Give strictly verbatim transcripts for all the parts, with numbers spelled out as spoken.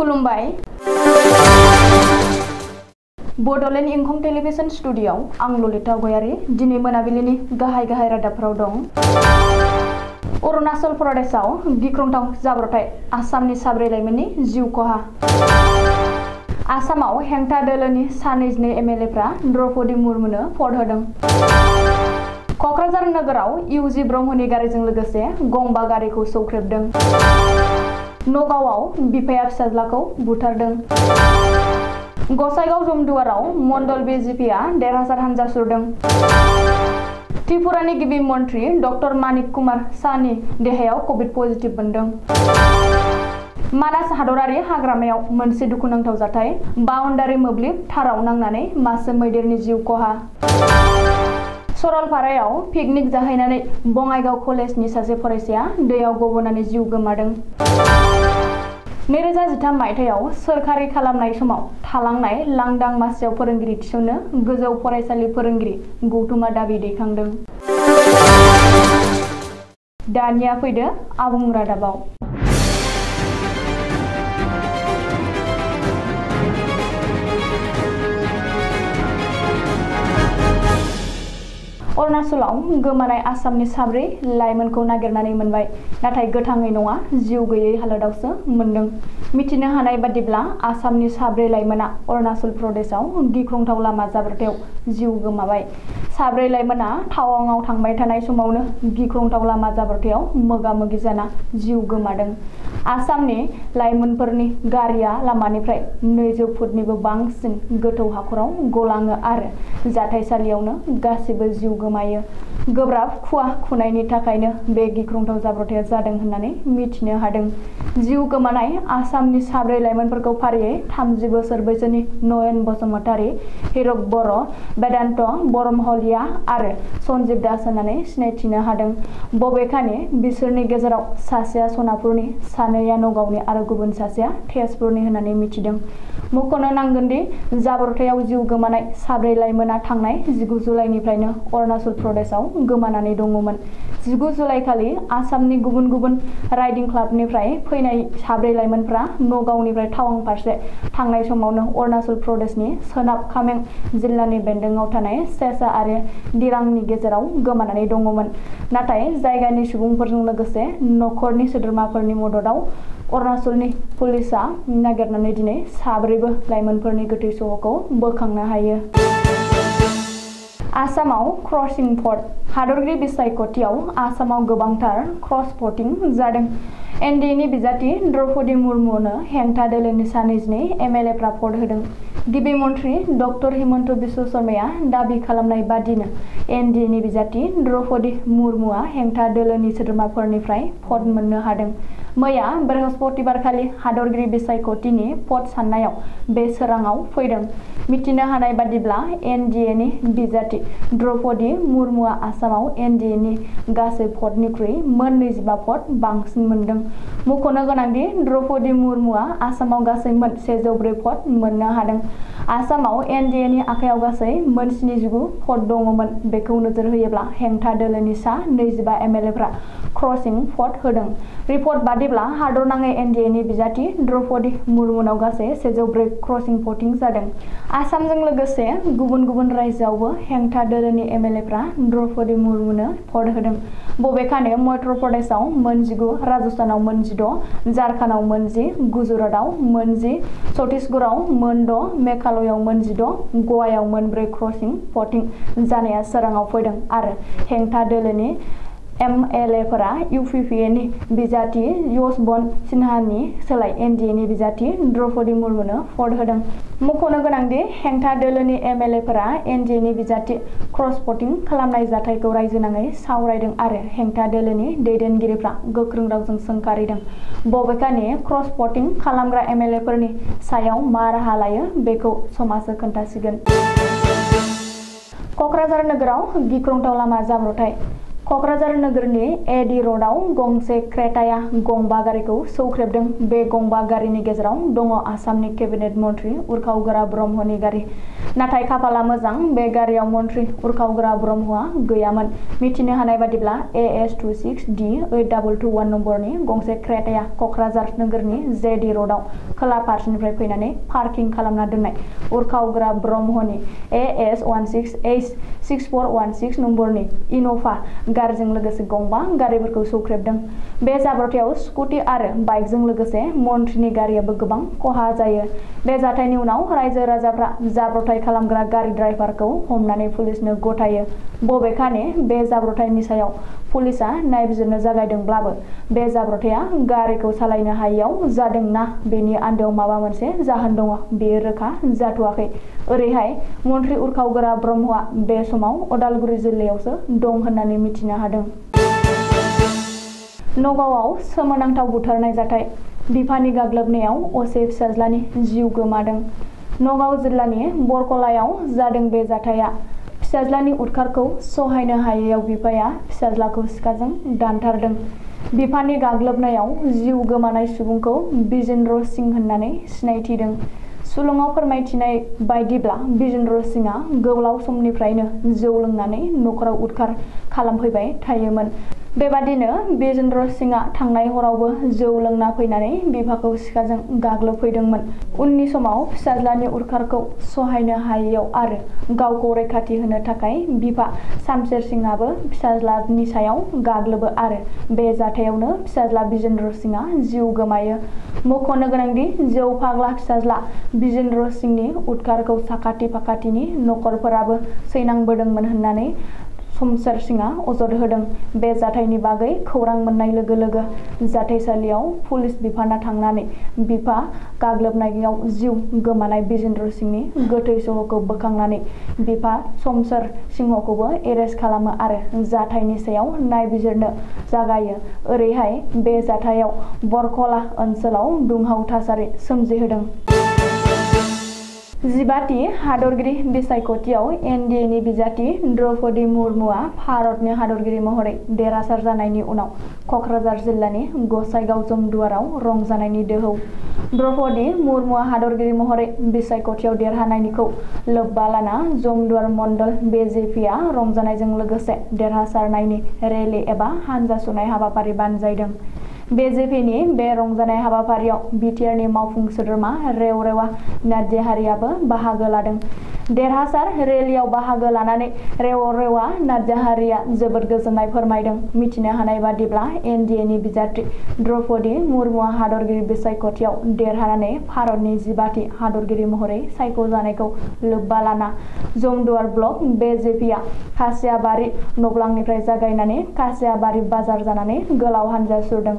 खुलुमबाय बडोलेण्ड इंखं टेलिभिजन स्टुडिय'आव आं ललिता गयारी दिनै मोनाबिलिनि गाहाय गाहाय रादाबफोराव दं। अरुणाचल प्रदेशआव गिख्रंथाव जाब्रबथाय आसामनि साब्रै लाइमोननि जिउ खहा। आसामाव हेंथा दोलोनि सा नैजिनै एम एल एफ्रा द्रौपदी मुर्मुनो भट होदों। क'क्राझार नोगोराव इउजि ब्रह्मनि गारिजों लोगोसे गंबा गारिखौ सौख्रेबदों। नगावआव बिफाया फिसाज्लाखौ बुथारदों। गसाइगाव जमदुवाराव मण्डल बिजेपिआ देरहासार हानजा सुरदों। त्रिपुरानि गिबि मन्त्रि डक्टर मानिक कुमार साहनि देहायाव कभिड पजिटिभ मोनदों। मानास हादरारि हाग्रामायाव मोनसे दुखुनांथाव जाथाय बाउन्डारि मोब्लिब थाराव नांनानै मासे मैदेरनि जिउ खहा। सरलपारायाव पिकनिक जाहैनानै बङाइगाव कलेजनि सासे फरायसाया दैयाव गबनानै जिउ गोमादों। नैरोजा जिथाम मायथाइयाव सोरखारि खालामनाय समाव थालांनाय लांदां मासियाव फोरोंगिरि थिसननो गोजौ फरायसालि फोरोंगिरि गौतुमा दाबि दैखांदों। दानिया फैदो आबुं रादाबाव। अरुणाचलाव गोमानाय आसामनि साब्रै लाइमोनखौ नागिरनानै मोनबाय, नाथाय गोथाङै नङा जिउ गैयै हालोदावसो मोनदों। मिथिनो हानाय बादिब्ला आसामनि साब्रै लाइमोना अरुणाचल प्रदेशआव गिख्रंथाव लामा जाब्रबथायाव जिउ गोमाबाय। साब्रै लाइमोना टावांआव थांबाय थानाय समावनो गिख्रंथाव लामा जाब्रबथायाव मोगा मोगि जाना जिउ गोमादों। आसामनि लाइमोनफोरनि गारिया लामानिफ्राय नैजौ फुटनिबो बांसिन गोथौ हाखराव गलाङो आरो जाथायसालियावनो गासिबो जिउ गोमायो। गोब्राब खुवा खुनायनि थाखायनो बे गिख्रंथाव जाब्रबथाया जादों होननानै मिथिनो हादों। जिउ गोमानाय आसामनि साब्रै लाइमोनफोरखौ फारियै थामजि बोसोर बैसोनि नयन बसुमतारी, हिरक बर', बेदान्त बरमहलिया आरो सन्जीब दास होननानै सिनायथिनो हादों। बबेखानि बिसोरनि गेजेराव सासेया सनापुरनि, सानैया नगावनि आरो गुबुन सासेया तेजपुरनि होननानै मिथिदों। मख'नो नांगोनदि जाब्रबथायाव जिउ गोमानाय साब्रै लाइमोना थांनाय जिगु जुलाइनिफ्रायनो अरुणाचल प्रदेशआव गोमानानै दङमोन। जिगु जुलाइखालि आसामनि गुबुन गुबुन राइडिं क्लाबनिफ्राय फैनाय साब्रै लाइमोनफ्रा नगावनिफ्राय टावां फारसे थांनाय समावनो अरुणाचल प्रदेशनि सोनाब कामें जिल्लानि बेन्दोंआव थानाय सेसा आरो दिरांनि गेजेराव गोमानानै दङमोन। नाथाय जायगानि सुबुंफोरजों लोगोसे नखरनि सोद्रोमाफोरनि मददाव अरुणाचलनि पुलिसआ नागिरनानै दिनै साब्रैबो लाइमोनफोरनि गोथै सह'खौ बोखांनो हायो। आसामाव क्रसिं भट हादरगिरि बिसायख'थियाव आसामाव गोबांथार क्रस भटिं जादों। एन डि ए नि बिजाथि द्रौपदी मुर्मुनो हेंथा दोलोनि सा नैजिनै एम एल एफ्रा भट होदों। गिबि मन्त्रि डक्टर हिमन्त बिश्व शर्माया दाबि खालामनाय बादिनो एन डि ए नि बिजाथि द्रौपदी मुर्मुआ हेंथा दोलोनि सोद्रोमाफोरनिफ्राय भट मोननो हादों। मैया बृहस्पतिबारखालि हादरगिरि बिसायख'थिनि भट साननायाव बे सोराङाव फैदों। मिथिनो हानाय बादिब्ला एन डि ए नि बिजाथि द्रौपदी मुर्मुआ आसामाव एन डि ए नि गासै भटनिख्रुइ मोन नैजिबा भट बांसिन मोनदों। मख'नो गोनांदि द्रौपदी मुर्मुआ आसामाव गासै मोन सेजौ ब्रै भट मोननो हादों। आसामाव एन डि ए नि आखायाव गासै मोन स्निजिगु भट दङमोन। बेखौ नोजोर होयोब्ला हेंथा दोलोनि सा नैजिबा एम एल एफ्रा क्रसिं भट होदों। रिपर्ट बादिब्ला हादरनाङै एन डि ए नि बिजाथि द्रौपदी मुर्मुनाव गासै सेजौ ब्रै क्रसिं भटिं जादों। आसामजों लोगोसे गुबुन गुबुन रायजोआवबो हेंथा दोलोनि एम एल एफ्रा द्रौपदी मुर्मुनो भट होदों। बबेखानि मध्य प्रदेशआव मोन जिगु, राजस्थानाव मोन जिद', झारखन्डआव मोन जि, गुजरातआव मोन जि, छत्तीसगढ़आव मोन द', मेघालयआव मोन जिद', गवायाव मोन ब्रै क्रसिं भटिं जानाया सोराङाव फैदों आरो हेंथा दोलोनि एम एल एफोरा इउ पि पि ए नि बिजाथि यशवन्त सिन्हानि सोलाय एन डि ए नि बिजाथि द्रौपदी मुर्मुनो भट होदों। मख'नो गोनांदि हेंथा दोलोनि एम एल एफोरा एन डि ए नि बिजाथि क्रस भटिं खालामनाय जाथायखौ रायजोनाङै सावरायदों आरो हेंथा दोलोनि दैदेनगिरिफ्रा गोख्रों रावजों सोंखारिदों। बबेखानि क्रस भटिं खालामग्रा एम एल एफोरनि सायाव मा राहा लायो बेखौ समाजो खोन्थासिगोन। क'क्राझार नोगोराव गिख्रंथाव लामा जाब्रबथाय क'क्राझार नोगोरनि एडि र'डआव गंसे क्रेटाया गंबा गारिखौ सौख्रेबदों। बे गंबा गारिनि गेजेराव दङ आसामनि केबिनेट मन्थ्रि उरखावगोरा ब्रह्मनि गारि। नाथाय खाफाला मोजां, बे गारियाव मन्थ्रि उरखावगोरा ब्रह्मआ गैयामोन। मिथिनो हानाय बादिब्ला A S two six D eight double two one नम्बरनि गंसे क्रेटाया क'क्राझार नोगोरनि जेडि र'डआव खोला फारसेनिफ्राय फैनानै पार्किं खालामना दोननाय उरखावगोरा ब्रह्मनि A S one six H six four one six नम्बरनि इन'भा गारिजों लोगोसे गंबा गारिफोरखौ सौख्रेबदों। बे जाब्रबथायाव स्कुटि आरो बाइकजों लोगोसे मन्थ्रिनि गारियाबो गोबां खहा जायो। बे जाथायनि उनाव रायजो राजाफ्रा जाब्रबथाय खालामग्रा गारि ड्राइभारखौ हमनानै पुलिसनो गथायो। बबेखानि बे जाब्रबथायनि सायाव पुलिसआ नायबिजिरनो जागायदोंब्लाबो बे जाब्रबथाया गारिखौ सालायनो हायैयाव जादों ना बेनि आन्दोआव माबा मोनसे जाहोन दङ, बेयो रोखा जाथ'वाखै। ओरैहाय मन्थ्रि उरखावगोरा ब्रह्मआ बे समाव उदालगुरि जिल्लायावसो दं होननानै मिथिनो हादों। नगावआव सोमोनांथाव बुथारनाय जाथाय, बिफानि गाग्लोबनायाव असे फिसाज्लानि जिउ गोमादों। नगाव जिल्लानि बरकलायाव जादों बे जाथाया। फिसाज्लानि उदखारखौ सहायनो हायैयाव बिफाया फिसाज्लाखौ सिखाजों दानथारदों। बिफानि गाग्लोबनायाव जिउ गोमानाय सुबुंखौ बिजेन्द्र सिंह होननानै सिनायथिदों। सुलुङाव फोरमायथिनाय बायदिब्ला बिजेन्द्र सिंहआ गोलाव समनिफ्रायनो जौ लोंनानै न'खराव उदखार खालामफैबाय थायोमोन। बेबादिनो बिजेन्द्र सिंहआ थांनाय हरावबो जौ लोंना फैनानै बिफाखौ सिखाजों गाग्लोबफैदोंमोन। उननि समाव फिसाज्लानि उदखारखौ सहायनो हायैयाव आरो गावखौ रैखाथि होनो थाखाय बिफा सामशेर सिंहआबो फिसाज्लानि सायाव गाग्लोबो आरो बे जाथायावनो फिसाज्ला बिजेन्द्र सिंहआ जिउ गोमायो। मख'नो गोनांदि जौ फाग्ला फिसाज्ला बिजेन्द्र सिंहनि उदखारखौ साखाथि फाखाथिनि नखरफोराबो सैनांबोदोंमोन होननानै सामशेर सिंहआ अजद होदों। बे जाथायनि बागै खौरां मोननाय लोगो लोगो जाथायसालियाव पुलिस बिफाना थांनानै बिफा गाग्लोबनायाव जिउ गोमानाय बिजेन्द्र सिंहनि गोथै सह'खौ बोखांनानै बिफा सामशेर सिंहखौबो एरेस्ट खालामो आरो जाथायनि सायाव नायबिजिरनो जागायो। ओरैहाय बे जाथायाव बरकला ओनसोलाव दुंहाव थासारि सोमजिहोदों। जिबाथि हादरगिरि बिसायख'थियाव एन डि ए नि बिजाथि द्रौपदी मुर्मुआ भारतनि हादरगिरि महरै देरहासार जानायनि उनाव क'क्राझार जिल्लानि गसाइगाव जमदुवाराव रंजानायनि दोहौ। द्रौपदी मुर्मुआ हादरगिरि महरै बिसायख'थियाव देरहानायखौ लोब्बा लाना जमदुवार मण्डल बि जे पि आ रंजानायजों लोगोसे देरहासारनायनि रेलि एबा हानजा सुनाय हाबाफारि बानजायदों। बि जे पि नि बे रंजानाय हाबाफारियाव बि टि आर नि मावफुं सोद्रोमा रेवरेवा नार्जाहारियाबो बाहागो लादों। देरहासार रेलियाव बाहागो लानानै रेवरेवा नार्जाहारिया जोबोद गोजोननाय फोरमायदों। मिथिनो हानाय बादिब्ला एन डि ए नि बिजाथि द्रौपदी मुर्मुआ हादरगिरि बिसायख'थियाव देरहानानै भारतनि जिबाथि हादरगिरि महरै सायख'जानायखौ लोब्बा लाना जमदुवार ब्लक बि जे पि आ खासियाबारि नब्लांनिफ्राय जागायनानै खासियाबारि बाजार जानानै गोलाव हानजा सुरदों।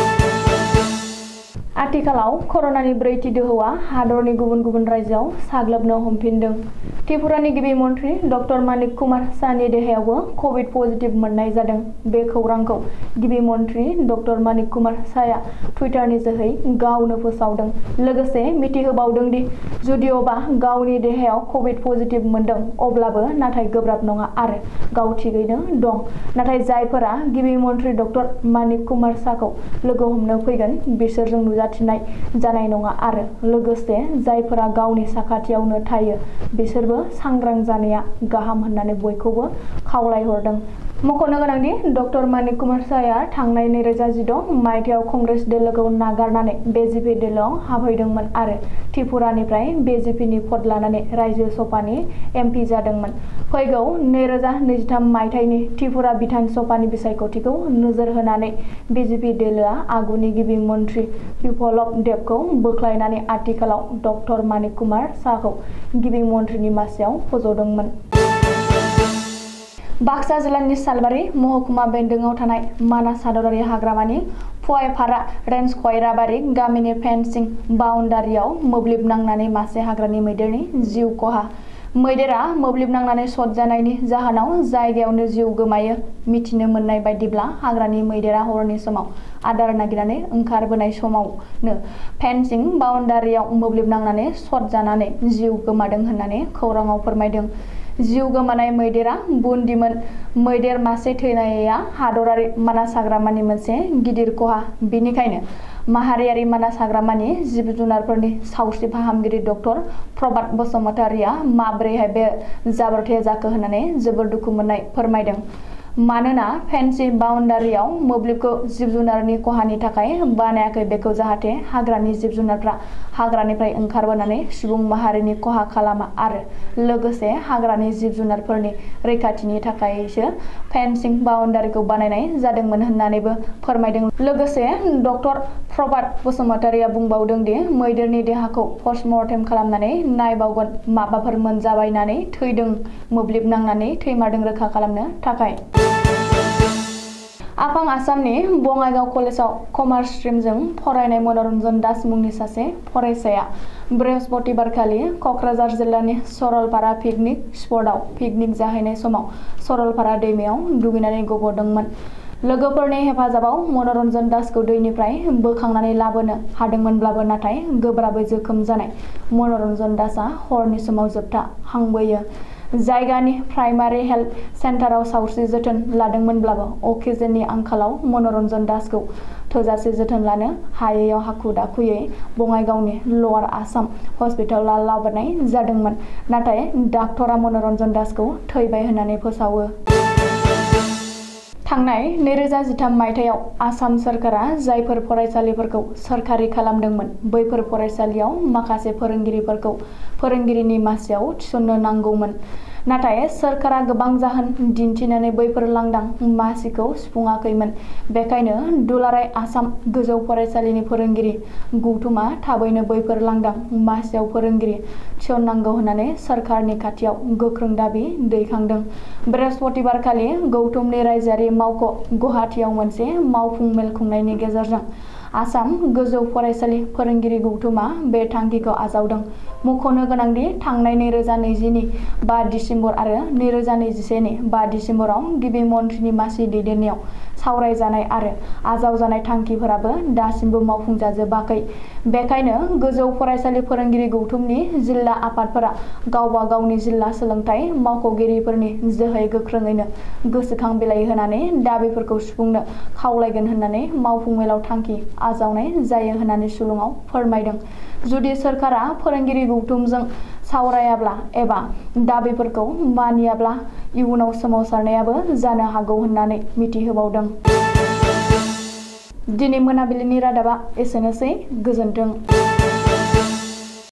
आथिखालाव कर'नानि ब्रैथि दोहौआ हादरनि गुबुन गुबुन रायजोआव साग्लोबनो हमफिनदों। त्रिपुरानि गिबि मन्थ्रि डक्टर मानिक कुमार साहानि देहायावबो कभिड पजिटिभ मोननाय जादों। बे खौरांखौ गिबि मन्थ्रि डक्टर मानिक कुमार साहाया टुइटारनि जोहै गावनो फोसावदों। लोगोसे मिथिहोबावदों दि जुदिअबा गावनि देहायाव कभिड पजिटिभ मोनदों अब्लाबो नाथाय गोब्राब नङा आरो गाव थिगैनो दं। नाथाय जायफोरा गिबि मन्थ्रि डक्टर मानिक कुमार साहाखौ लोगो हमनो फैगोन बिसोरजों नुजाथिनाय जानाय नङा आरो लोगोसे जायफोरा गावनि साखाथियावनो थायो बिसोरबो सांग्रां जानाया गाहाम होननानै बयखौबो खावलायहरदों। मख'नो गोनांदि डक्टर मानिक कुमार साहाया थांनाय नैरोजा जिद' मायथाइयाव कंग्रेस दोलोखौ नागारनानै बि जे पि दोलोआव हाबहैदोंमोन आरो त्रिपुरानिफ्राय बि जे पि नि भट लानानै रायजो सभानि एम पि जादोंमोन। फैगौ नैरोजा नैजिथाम मायथाइनि त्रिपुरा बिधान सभानि बिसायख'थिखौ नोजोर होनानै बि जे पि दोलोआ आगुनि गिबि मन्थ्रि बिप्लब देबखौ बोख्लायनानै आथिखालाव डक्टर मानिक कुमार साहाखौ गिबि मन्थ्रिनि मासियाव फज'दोंमोन। बाक्सा जिल्लानि सालबारि महकुमा बेन्दोङाव थानाय मानास हादरारि हाग्रामानि फुवायपारा रेन्ज खयराबारि गामिनि फेन्सिं बाउण्डारियाव मोब्लिब नांनानै मासे हाग्रानि मैदेरनि जिउ खहा। मैदेरा मोब्लिब नांनानै शट जानायनि जाहोनाव जायगायावनो जिउ गोमायो। मिथिनो मोननाय बायदिब्ला हाग्रानि मैदेरा हरनि समाव आदार नागिरनानै ओंखारबोनाय समावनो फेन्सिं बाउण्डारियाव मोब्लिब नांनानै शट जानानै जिउ गोमादों होननानै खौराङाव फोरमायदों। जिउ गोमानाय मैदेरा बुन्दिमोन। मैदेर मासे थैनाया हादरारि मानास हाग्रामानि मोनसे गिदिर खहा। बेनिखायनो माहारियारि मानास हाग्रामानि जिब जुनारफोरनि सावस्रि फाहामगिरि डक्टर प्रभात बसुमतारिया माब्रैहाय बे जाब्रबथाया जाखो होननानै जोबोर दुखु मोननाय फोरमायदों। मानोना फेन्सि बाउन्डारियाव मोब्लिबखौ जिब जुनारनि खहानि थाखाय बानायाखै, बेखौ जाहाथे हाग्रानि जिब जुनारफ्रा हाग्रानिफ्राय ओंखारबोनानै सुबुं माहारिनि खहा खालामा आरो लोगोसे हाग्रानि जिब जुनारफोरनि रैखाथिनि थाखायसो फेन्सिं बाउन्डारिखौ बानायनाय जादोंमोन होननानैबो फोरमायदों। लोगोसे डक्टर प्रभात बसुमतारिया बुंबावदों दि मैदेरनि देहाखौ पस्टमर्टेम खालामनानै नायबावगोन, माबाफोर मोनजाबायनानै थैदों, मोब्लिब नांनानै थैमारदों रोखा खालामनो थाखाय। आफां आसामनि बङाइगाव कलेजाव कमार्स स्ट्रिमजों फरायनाय मनरन्जन दास मुंनि सासे फरायसाया बृहस्पतिबारखालि कक्राझार जिल्लानि सरलपारा पिकनिक स्पटआव पिकनिक जाहैनाय समाव सरलपारा दैमायाव दुगैनानै गबदोंमोन। लोगोफोरनि हेफाजाबाव मनरन्जन दासखौ दैनिफ्राय बोखांनानै लाबोनो हादोंमोनब्लाबो नाथाय गोब्राबै जोखोम जानाय मनरन्जन दासआ हरनि समाव जोबथा हांबोयो। जायगानि प्राइमारि हेल्थ सेन्टाराव सावस्रि जोथोन लादोंमोनब्लाबो अक्सिजेननि आंखालाव मनरन्जन दासखौ थोजासे जोथोन लानो हायैयाव हाखु दाखुयै बङाइगावनि लवार आसाम हस्पिटालाव लाबोनाय जादोंमोन। नाथाय डाक्टरा मनरन्जन दासखौ थैबाय होननानै फोसावो। थांनाय नैरोजा जिथाम मायथाइयाव आसाम सोरखारा जायफोर फरायसालिफोरखौ सोरखारि खालामदोंमोन, बैफोर फरायसालियाव माखासे फोरोंगिरिफोरखौ फोरोंगिरिनि मासियाव थिसननो नांगौमोन। नाथाय सोरखारा गोबां जाहोन दिन्थिनानै बैफोर लांदां मासिखौ सुफुङाखैमोन। बेखायनो दुलाराय आसाम गोजौ फरायसालिनि फोरोंगिरि गौथुमा थाबैनो बैफोर लांदां मासियाव फोरोंगिरि थिसननांगौ होननानै सोरखारनि खाथियाव गोख्रों दाबि दैखांदों। बृहस्पतिबारखालि गौथुमनि रायजोआरि मावख' गुवाहाटीआव मोनसे मावफुं मेल खुंनायनि गेजेरजों आसाम गोजौ फरायसालि फोरोंगिरि गौथुमा बे थांखिखौ आजावदों। मख'नो गोनांदि थांनाय नैरोजा नैजिनि बा दिसेम्बर आरो नैरोजा नैजिसेनि बा दिसेम्बराव गिबि मन्थ्रिनि मासि दैदेननायाव सावरायजानाय आरो आजावजानाय थांखिफोराबो दासिमबो मावफुंजाजोबाखै। बेखायनो गोजौ फरायसालि फोरोंगिरि गौथुमनि जिल्ला आफादफोरा गावबा गावनि जिल्ला सोलोंथाइ मावख'गिरिफोरनि जोहै गोख्रोङैनो गोसोखां बिलाइ होनानै दाबिफोरखौ सुफुंनो खावलायगोन होननानै मावफुं मेलाव थांखि आजावनाय जायो होननानै सुलुङाव फोरमायदों। जुदि सोरखारा फोरोंगिरि गौथुमजों सावरायाब्ला एबा दाबिफोरखौ मानियाब्ला इयुनाव सोमावसारनायाबो जानो हागौ होननानै मिथिहोबावदों। दिनै मोनाबिलिनि रादाबा एसेनोसै। गोजोन्थों।